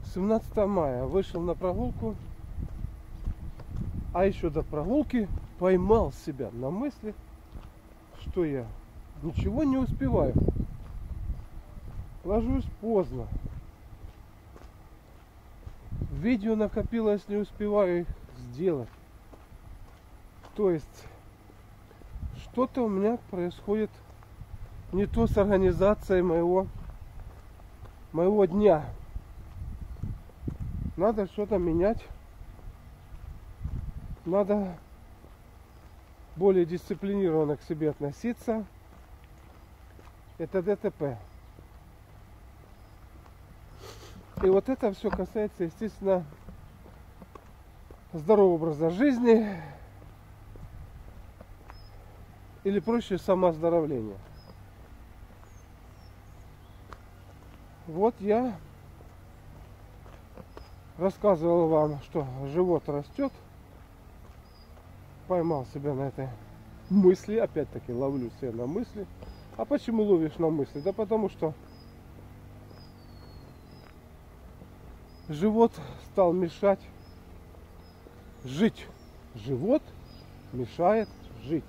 17 мая вышел на прогулку, а еще до прогулки поймал себя на мысли, что я ничего не успеваю. Ложусь поздно. Видео накопилось, не успеваю их сделать. То есть что-то у меня происходит не то с организацией моего дня. Надо что-то менять. Надо более дисциплинированно к себе относиться. Это ДТП. И вот это все касается, естественно, здорового образа жизни, или проще самооздоровления. Вот я рассказывал вам, что живот растет. Поймал себя на этой мысли, опять-таки ловлю себя на мысли. А почему ловишь на мысли? Да потому что живот стал мешать жить. Живот мешает жить.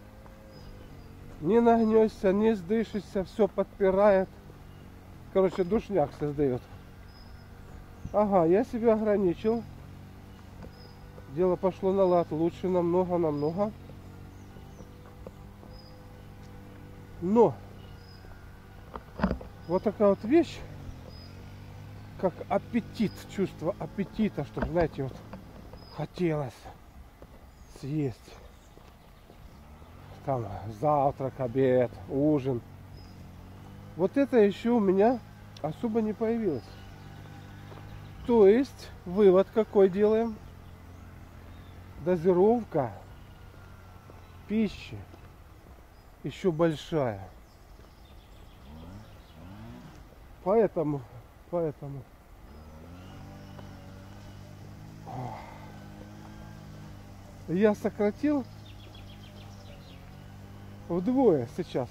Не нагнешься, не сдышишься, все подпирает. Короче, душняк создает. Ага, я себя ограничил. Дело пошло на лад. Лучше намного. Но вот такая вот вещь, как аппетит, чувство аппетита, чтобы, знаете, вот хотелось съесть. Там завтрак, обед, ужин. Вот это еще у меня особо не появилось. То есть, вывод какой делаем? Дозировка пищи еще большая. Поэтому я сократил вдвое сейчас.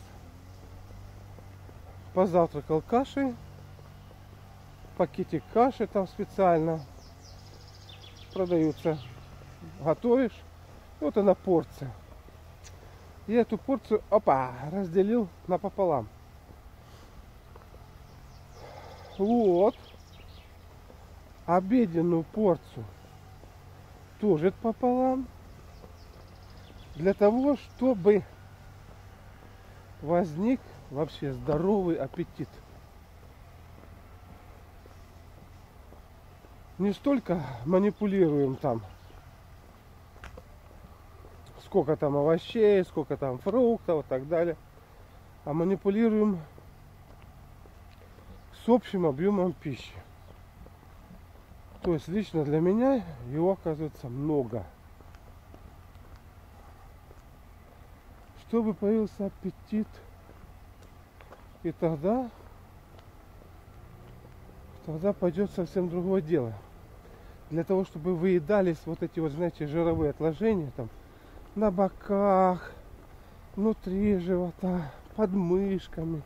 Позавтракал кашей, пакетик каши там специально продаются. Готовишь, вот она порция. Я эту порцию, разделил напополам. Вот. Обеденную порцию тоже пополам. Для того, чтобы возник вообще здоровый аппетит. Не столько манипулируем там, сколько там овощей, сколько там фруктов и так далее, а манипулируем с общим объемом пищи. То есть лично для меня его оказывается много. Чтобы появился аппетит, и тогда пойдет совсем другое дело. Для того, чтобы выедались вот эти вот, знаете, жировые отложения там на боках, внутри живота, под мышками.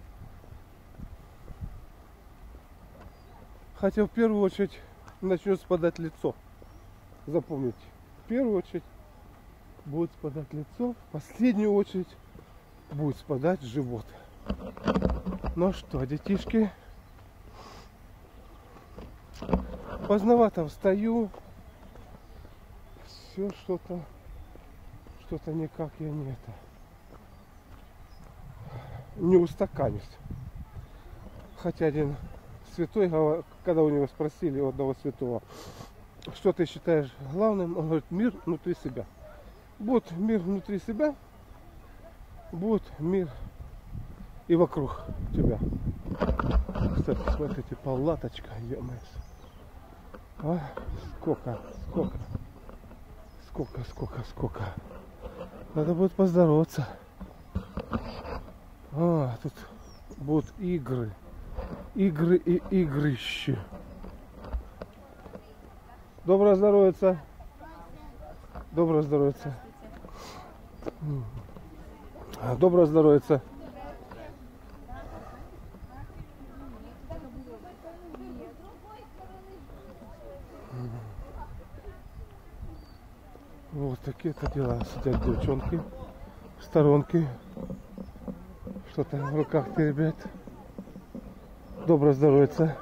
Хотя в первую очередь начнет спадать лицо. Запомните, в первую очередь будет спадать лицо, в последнюю очередь будет спадать живот. Ну что, детишки, поздновато встаю, все что-то никак я не устаканюсь. Хотя один святой, когда у него спросили, у одного святого, что ты считаешь главным, он говорит: мир внутри себя. Будет мир внутри себя, будет мир и вокруг тебя. Кстати, смотрите, палаточка, ё-моё. Сколько. Надо будет поздороваться. Тут будут игры и игрищи. Доброго здоровья. Доброго здоровья. Доброго здоровья. Вот такие-то дела. Сидят девчонки в сторонке. Что-то в руках теребят. Доброе здоровье.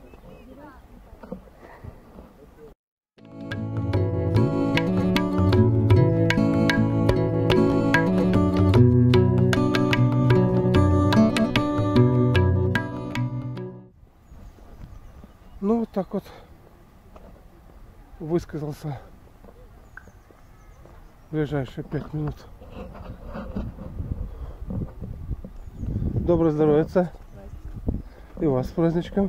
Ну вот так вот высказался в ближайшие 5 минут. Доброе здоровье. И вас с праздничком.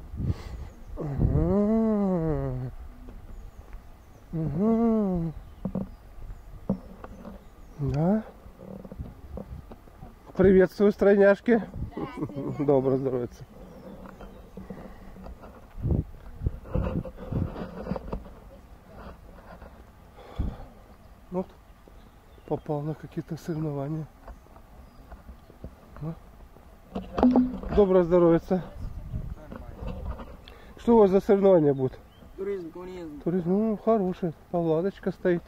Угу. Да. Приветствую, стройняшки. Доброе здоровье. Вот попал на какие-то соревнования. Доброе здоровье. Что у вас за соревнования будут? Туризм, коммунизм. Туризм, ну, хороший. Палаточка стоит.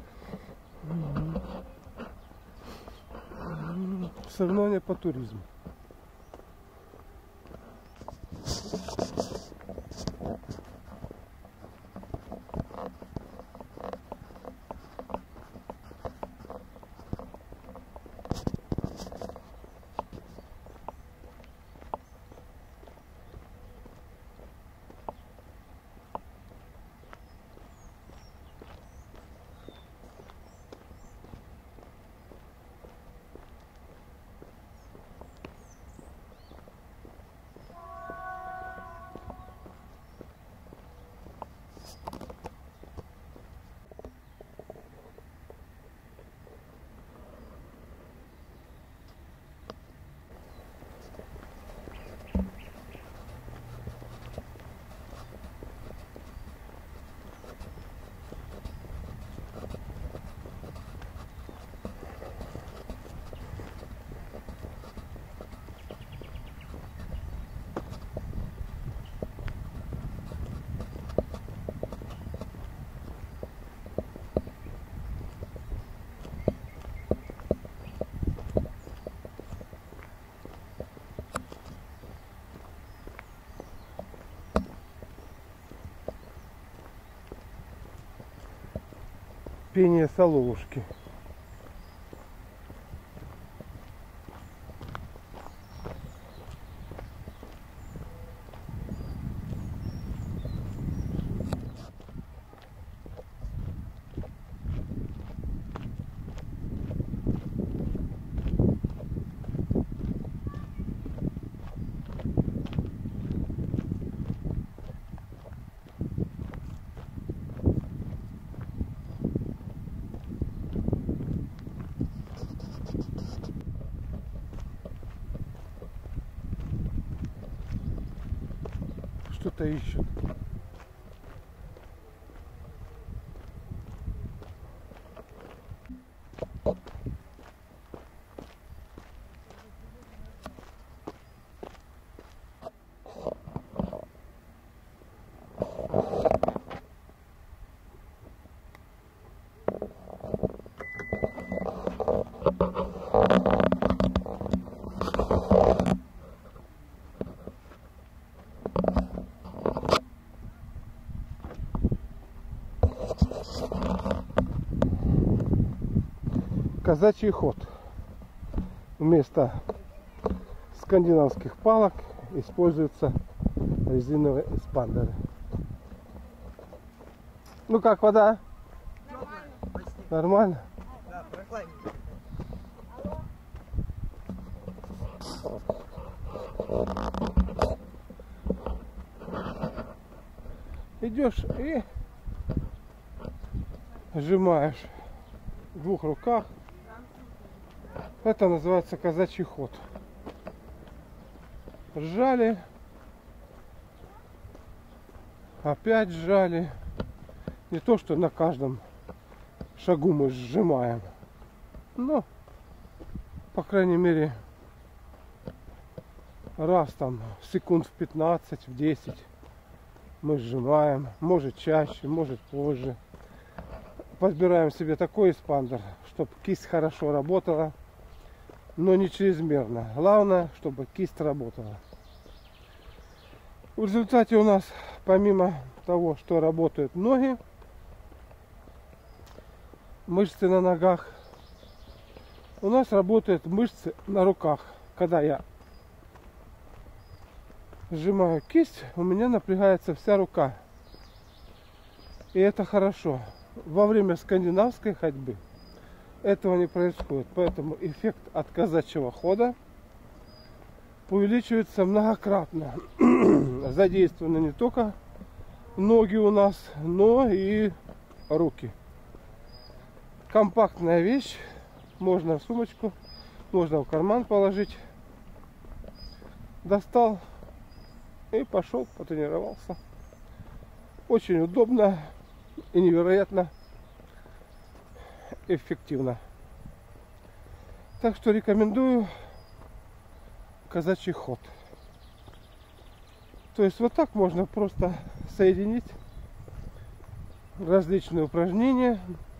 Соревнования по туризму. Пение соловушки. Что-то ищут. Казачий ход. Вместо скандинавских палок используются резиновые эспандеры. Ну как, вода? Нормально. Нормально? Да, прохладненько. Идешь и сжимаешь в двух руках. Это называется казачий ход. Сжали, опять сжали. Не то, что на каждом шагу мы сжимаем, но, по крайней мере, раз там секунд в 15, в 10 мы сжимаем. Может чаще, может позже. подбираем себе такой эспандер, чтобы кисть хорошо работала, но не чрезмерно. Главное, чтобы кисть работала. В результате у нас, помимо того, что работают ноги, мышцы на ногах, у нас работают мышцы на руках. Когда я сжимаю кисть, у меня напрягается вся рука. И это хорошо. Во время скандинавской ходьбы этого не происходит. Поэтому эффект от казачьего хода увеличивается многократно. Задействованы не только ноги у нас, но и руки. Компактная вещь. Можно в сумочку, можно в карман положить. Достал и пошел, потренировался. Очень удобно и невероятно эффективно. Так что рекомендую казачий ход. То есть вот так можно просто соединить различные упражнения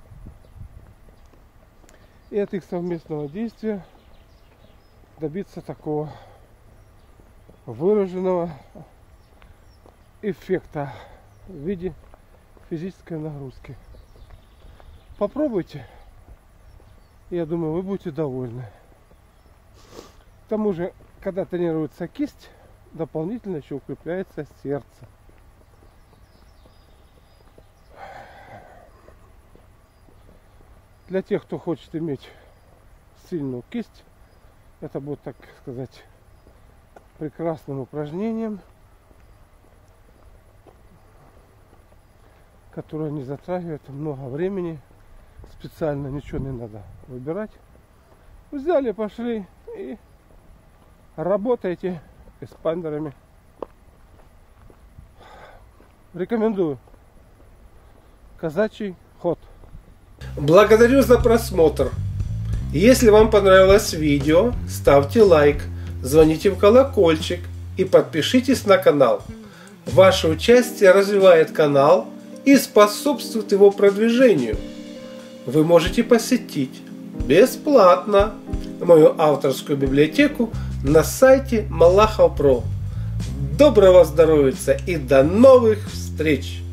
и от их совместного действия добиться такого выраженного эффекта в виде физической нагрузки. Попробуйте. Я думаю, вы будете довольны. К тому же, когда тренируется кисть, дополнительно еще укрепляется сердце. Для тех, кто хочет иметь сильную кисть, это будет, так сказать, прекрасным упражнением, которое не затрагивает много времени. Специально ничего не надо выбирать. Взяли, пошли и работайте эспандерами. Рекомендую. Казачий ход. Благодарю за просмотр. Если вам понравилось видео, ставьте лайк, звоните в колокольчик и подпишитесь на канал. Ваше участие развивает канал и способствует его продвижению. Вы можете посетить бесплатно мою авторскую библиотеку на сайте Малахов Про. Доброго здоровья и до новых встреч!